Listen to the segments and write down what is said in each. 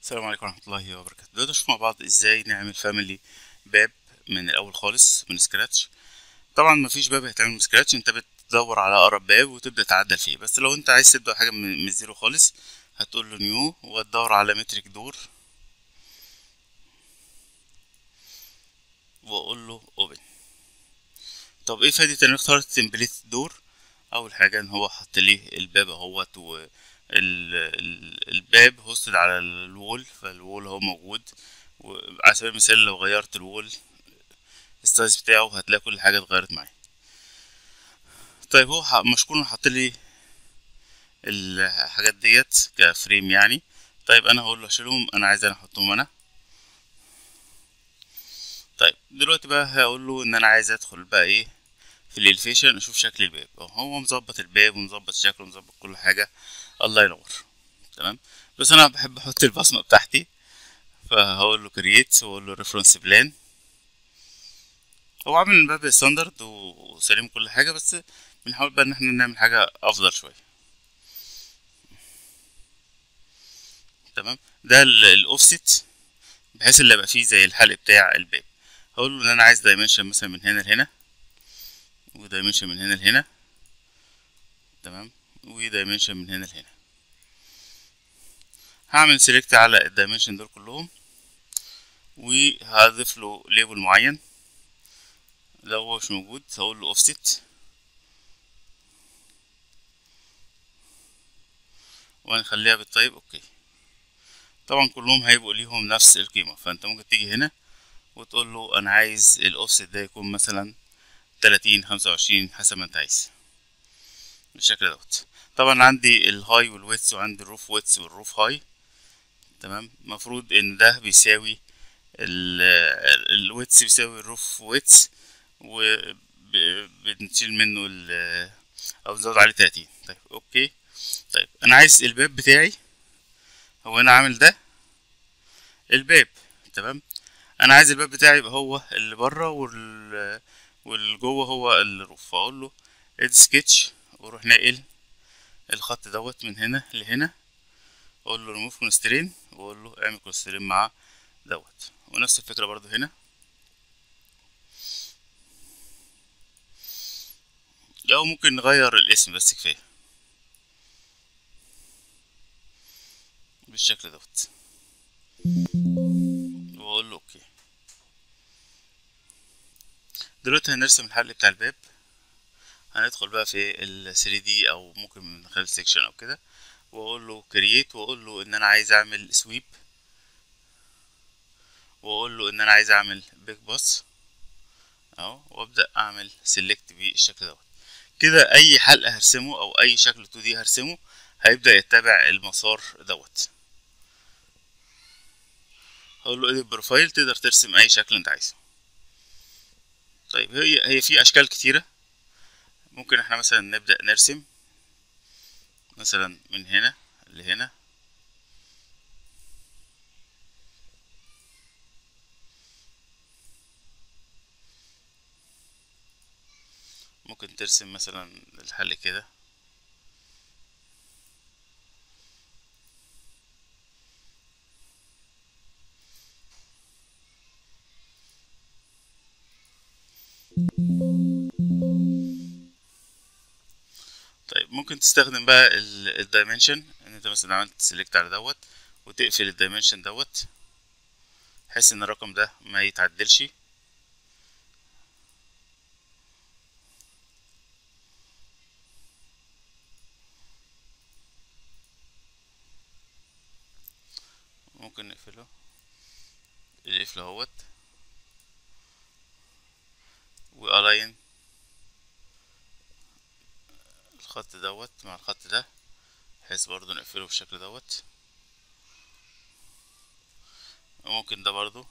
السلام عليكم ورحمة الله وبركاته. دلوقتي نشوف مع بعض ازاي نعمل فاميلي باب من الأول خالص من سكراتش. طبعا مفيش باب هيتعمل من سكراتش، انت بتدور على أقرب باب وتبدأ تعدل فيه. بس لو انت عايز تبدأ حاجة من الزيرو خالص، هتقول له نيو وتدور على مترك دور واقول له اوبن. طب ايه فايدة ان انا اخترت تمبليت دور؟ اول حاجة ان هو حط لي الباب اهوت، الباب هوستد على الوول، فالوول هو موجود. وعلى سبيل المثال لو غيرت الوول السايز بتاعه هتلاقي كل حاجة اتغيرت معايا. طيب هو مشكور حط لي الحاجات ديت كفريم يعني. طيب انا هقول له اشيلهم، انا عايز انا احطهم انا. طيب دلوقتي بقى هقول له ان انا عايز ادخل بقى ايه في الاليفيشن، اشوف شكل الباب. هو مظبط الباب ومظبط شكله ومظبط كل حاجة، الله ينور. تمام. بس انا بحب احط البصمة بتاعتي، فهقول له كرييت واقول له ريفرنس بلان. هو عامل الباب ستاندرد وسليم كل حاجة، بس بنحاول بقى ان احنا نعمل حاجة افضل شوية. تمام. ده الاوفست، بحيث اللي يبقى فيه زي الحلق بتاع الباب. هقول له ان انا عايز دايمنشن مثلا من هنا لهنا، ودايمنشن من هنا لهنا. تمام. ودايمنشن من هنا لهنا. هعمل سيلكت على الدايمنشن دول كلهم، وهضيف له ليبل معين. لو هو مش موجود هقول له اوفست، وهنخليها بالطيب اوكي. طبعا كلهم هيبقوا ليهم نفس القيمة، فانت ممكن تيجي هنا وتقول له انا عايز الاوفست ده يكون مثلا 30 25 حسب ما انت عايز بالشكل دوت. طبعا عندي الهاي والويتس، وعندي الروف ويتس والروف هاي. تمام. المفروض ان ده بيساوي الويتس بيساوي الروف ويتس، وبنشيل منه او نزود عليه 30. طيب اوكي. طيب انا عايز الباب بتاعي، هو انا عامل ده الباب. تمام. انا عايز الباب بتاعي يبقى هو اللي بره واللي جوه هو الروف. فاقول له اد سكتش واروح ناقل الخط دوت من هنا لهنا، اقول له ريموف كونسترين واقول له اعمل كونسترين مع دوت. ونفس الفكره برضو هنا، او ممكن نغير الاسم بس كفايه بالشكل دوت، واقول له اوكي. دلوقتي هنرسم الحل بتاع الباب. هندخل بقى في ال 3D او ممكن من خلال سيكشن او كده، واقول له كرييت واقول له ان انا عايز اعمل سويب، واقول له ان انا عايز اعمل بيج باص اهو، وابدا اعمل سيلكت بالشكل دوت. كده اي حلقة هرسمه او اي شكل 2D هرسمه هيبدأ يتبع المسار دوت. هقول له edit بروفايل، تقدر ترسم اي شكل انت عايزه. طيب هي في اشكال كتيرة. ممكن احنا مثلا نبدأ نرسم مثلا من هنا لهنا. ممكن ترسم مثلا الحل كده. طيب ممكن تستخدم بقى الدايمنشن، ان انت مثلا عملت سيلكت على دوت وتقفل الدايمنشن دوت، بحيث ان الرقم ده ما يتعدلش. ممكن نقفله، نقفل اهوت، والاين الخط دوت مع الخط ده، بحيث برضو نقفله بالشكل دوت. وممكن ده برضو.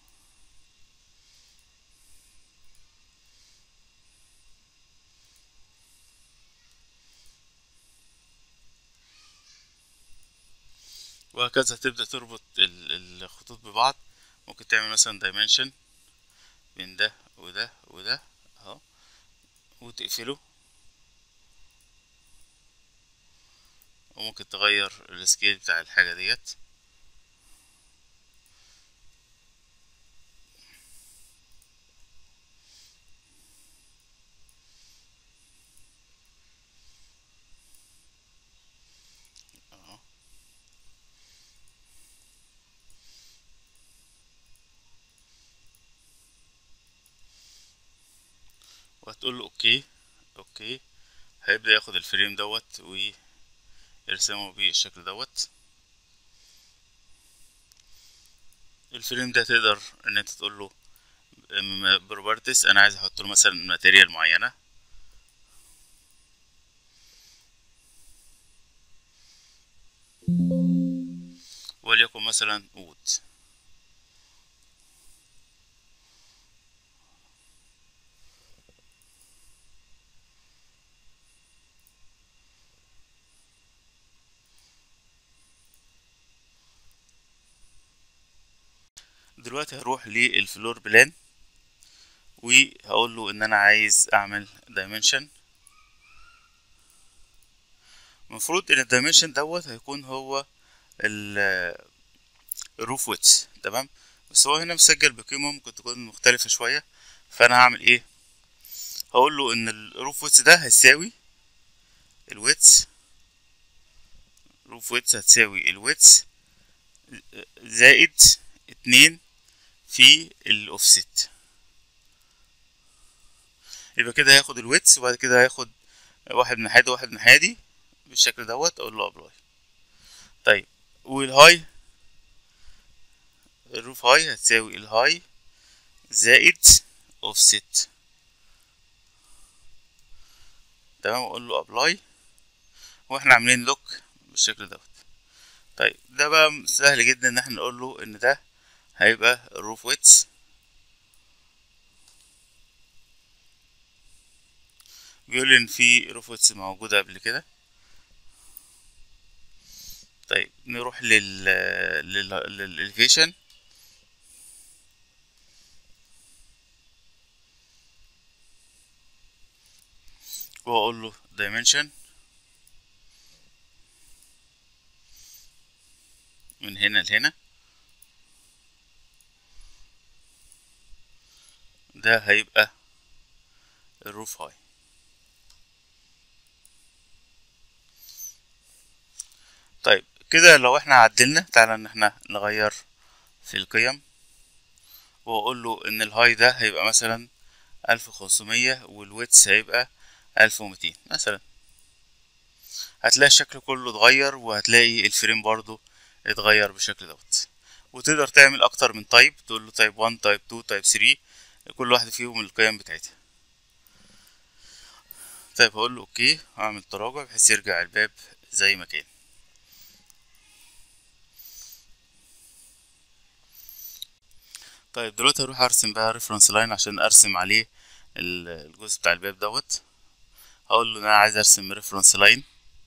وهكذا تبدأ تربط الخطوط ببعض. ممكن تعمل مثلا دايمنشن بين ده وده وده اهو، وتقفله. وممكن تغير السكيل بتاع الحاجة ديت. وهتقول له اوكي. اوكي، هيبدأ ياخد الفريم دوت ويرسمه بالشكل دوت. الفريم ده تقدر ان انت تقول له بروبرتيز، انا عايز احط له مثلا ماتيريال معينه، وليكن مثلا وود. دلوقتي هروح للفلور بلان وهقول له ان انا عايز اعمل دايمنشن. المفروض ان الدايمنشن دوت هيكون هو الروف ويتس، تمام. بس هو هنا مسجل بقيمة ممكن تكون مختلفة شوية. فانا هعمل ايه؟ هقول له ان الروف ويتس ده هيساوي الويتس، روف ويتس هتساوي الويتس زائد 2 في الاوفست. يبقى كده هياخد الويتس وبعد كده هياخد واحد من حادي وواحد من حادي بالشكل دوت. اقول له ابلاي. طيب والهاي، الروف هاي هتساوي الهاي زائد اوفست، تمام. اقول له ابلاي واحنا عاملين لوك بالشكل دوت. طيب ده بقى سهل جدا ان احنا نقول له ان ده هيبقى الروف ويتس. بيقول لي ان في روف ويتس موجوده قبل كده. طيب نروح للإليفيشن واقول له dimension من هنا لهنا. ده هيبقى الروف هاي. طيب كده لو احنا عدلنا، تعالى ان احنا نغير في القيم واقول له ان الهاي ده هيبقى مثلا 1500 والويتس هيبقى 1200 مثلا. هتلاقي الشكل كله اتغير وهتلاقي الفريم برضو اتغير بالشكل دوت. وتقدر تعمل اكتر من تايب، تقول له تايب 1 تايب 2 تايب 3، كل واحد فيهم القيم بتاعتها. طيب هقول له اوكي، هعمل تراجع بحيث يرجع الباب زي ما كان. طيب دلوقتي هروح ارسم بقى ريفرنس لاين عشان ارسم عليه الجزء بتاع الباب دوت. هقول له ان انا عايز ارسم ريفرنس لاين،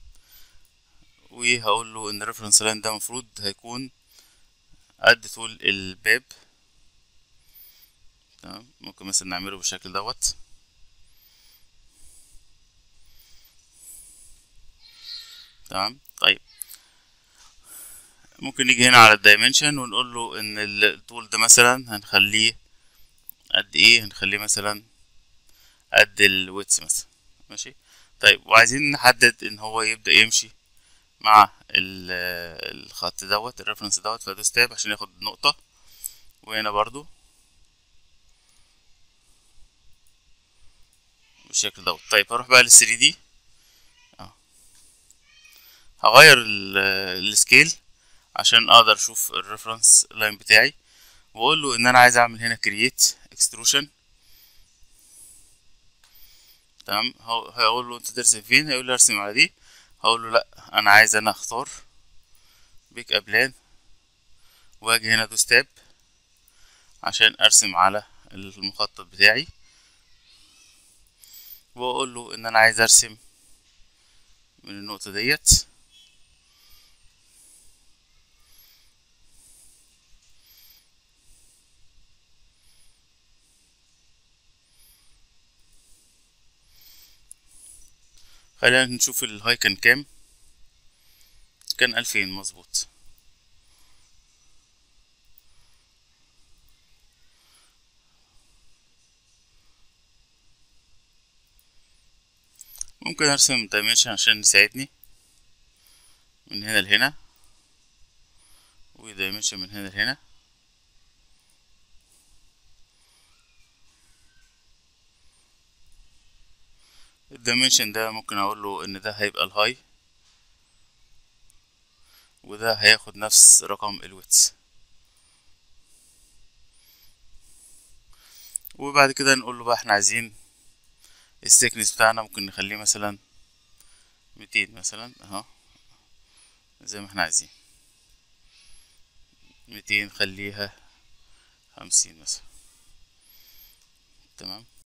وهقول له ان الريفرنس لاين ده المفروض هيكون قد طول الباب، تمام. ممكن مثلا نعمله بالشكل دوت، تمام. طيب ممكن نيجي هنا على الدايمنشن ونقول له ان الطول ده مثلا هنخليه قد ايه، هنخليه مثلا قد الويتس مثلا، ماشي. طيب وعايزين نحدد ان هو يبدأ يمشي مع الخط دوت الريفرنس دوت، فادوس تاب عشان ياخد نقطة. وهنا برضو بالشكل دوت. طيب هروح بقى لل 3 دي، هغير السكيل عشان اقدر اشوف الريفرنس لاين بتاعي، واقول له ان انا عايز اعمل هنا كرييت اكستروشن، تمام. هقول له انت ترسم فين، هيقول لي ارسم على دي. هقول له لا، انا عايز انا اختار بيك ابلان واجي هنا ادوس تاب عشان ارسم على المخطط بتاعي، واقول له ان انا عايز ارسم من النقطة ديت. خلينا نشوف الهاي كان كام. كان 2000 مظبوط. ممكن ارسم دايمنشن عشان يساعدني من هنا لهنا، ودايمنشن من هنا لهنا. والدايمنشن ده ممكن اقول له ان ده هيبقى الهاي، وده هياخد نفس رقم الويتس. وبعد كده نقول له بقى احنا عايزين السيكنس بتاعنا، ممكن نخليه مثلا 200 مثلا اهو، زي ما احنا عايزين. 200 خليها 50 مثلا. تمام.